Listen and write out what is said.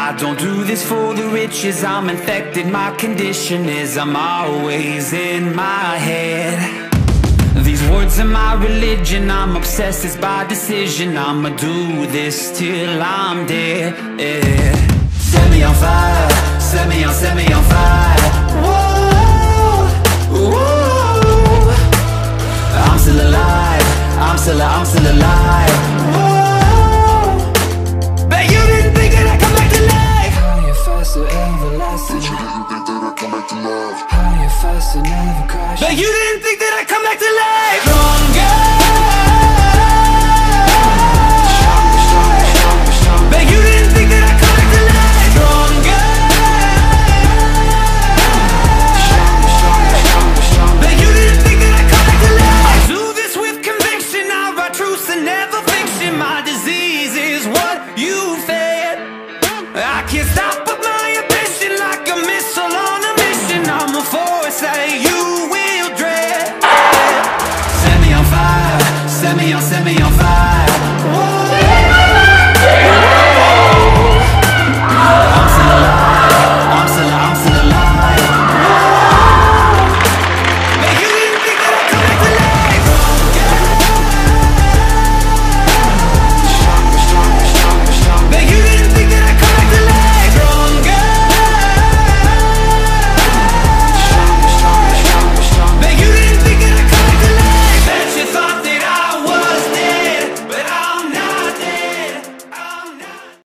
I don't do this for the riches, I'm infected, my condition is I'm always in my head. These words are my religion, I'm obsessed, it's by decision. I'ma do this till I'm dead, yeah. Set me on fire, set me on fire. Whoa, whoa. I'm still alive, I'm still alive.